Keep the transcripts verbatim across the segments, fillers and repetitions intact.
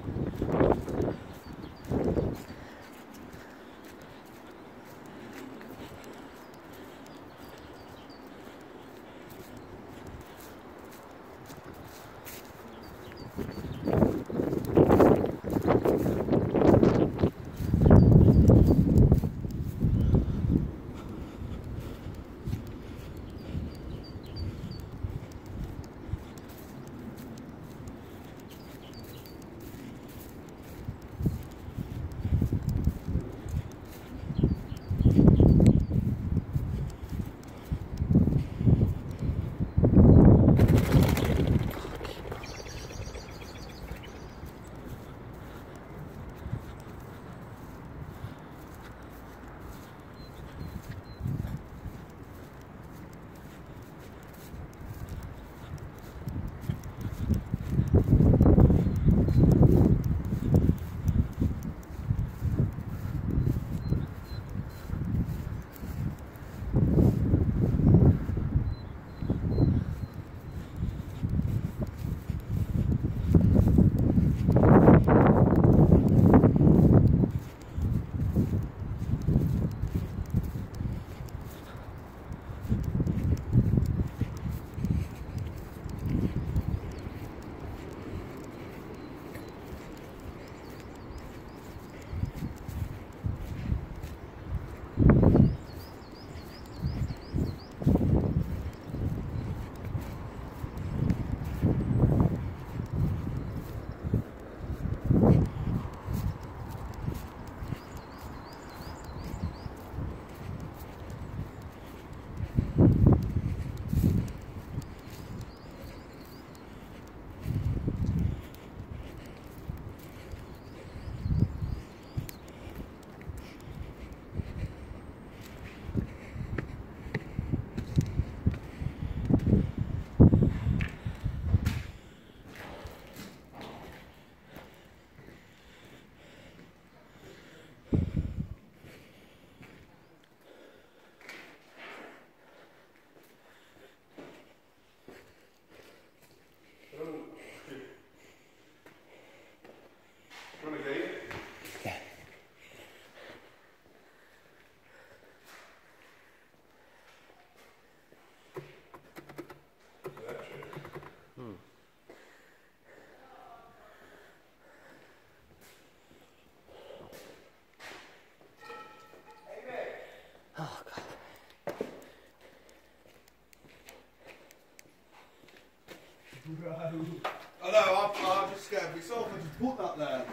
I know, I'm, I'm just scared myself. I just put that there.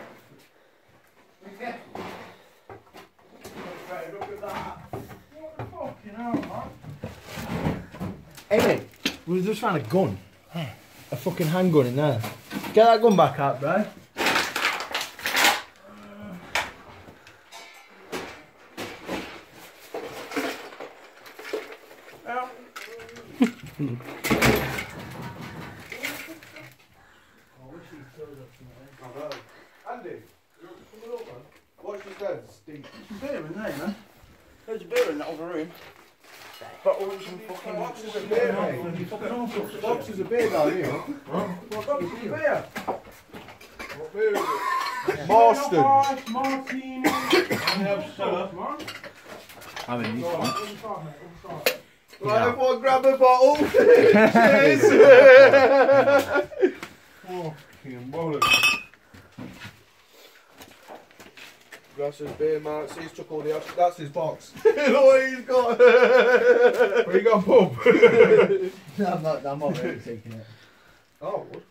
Yeah. Okay, look at that. What the fucking hell, man? Hey mate, we were just trying a gun. A fucking handgun in there. Get that gun back out, bro. Andy, come on, man. Watch your head, stink. There's beer in there, man. There's beer in that other room. Bottles and fucking boxes of beer, mate. Boxes of beer down here. What boxes of beer? What beer is it? Marston. Martini. Man. I'm in this one. Right, everyone grab a bottle. Cheers. Fucking bollocks. That's his beer, man. See, he's took all the ash. That's his box. Look what he's got. What you got, pub? No, I'm not, I'm not really taking it. Oh, what?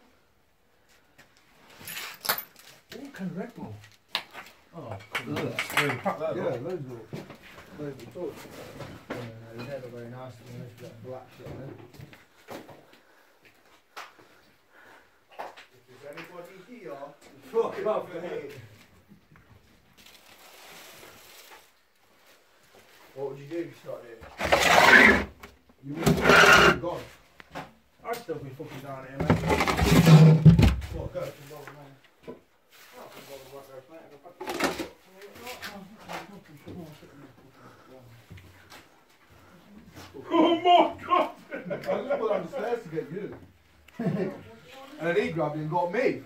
What kind of Red Bull? Oh, cool. Yeah, pack that Yeah, up. loads of loads of talk. no, no, they're never very nice to me. They've got black shit on it. If there's anybody here, Fuck off, mate. what would you do if you started here? You would have gone. I'd still be fucking down here, mate. What, go? Oh my god! I just put on the stairs to get you. And then he grabbed it and got me.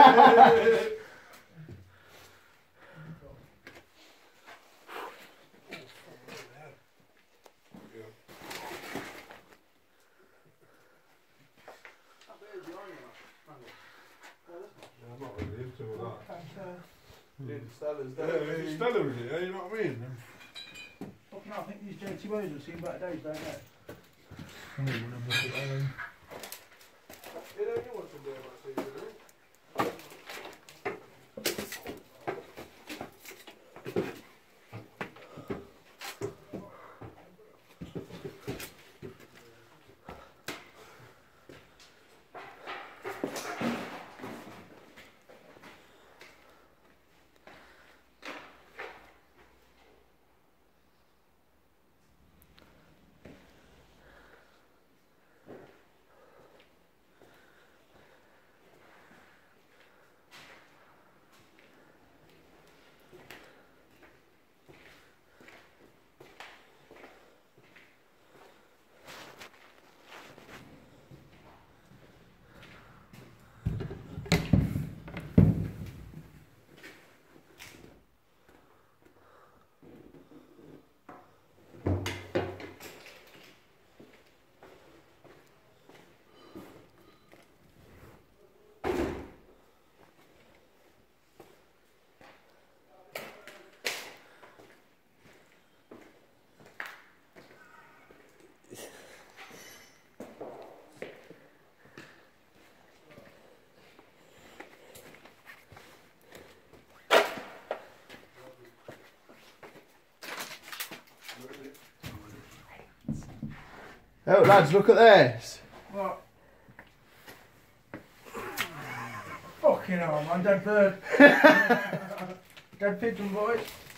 I'm not really into all that. Yeah, Stella's Yeah, there. it's Stella with it, yeah, you know what I mean? Fucking hell, I think these J T Os have seen better days, don't they? I don't want to look at that. You know, you want some beer, my season, eh? Oh, lads, look at this. What? Fucking hell, man, dead bird. Dead pigeon, boys.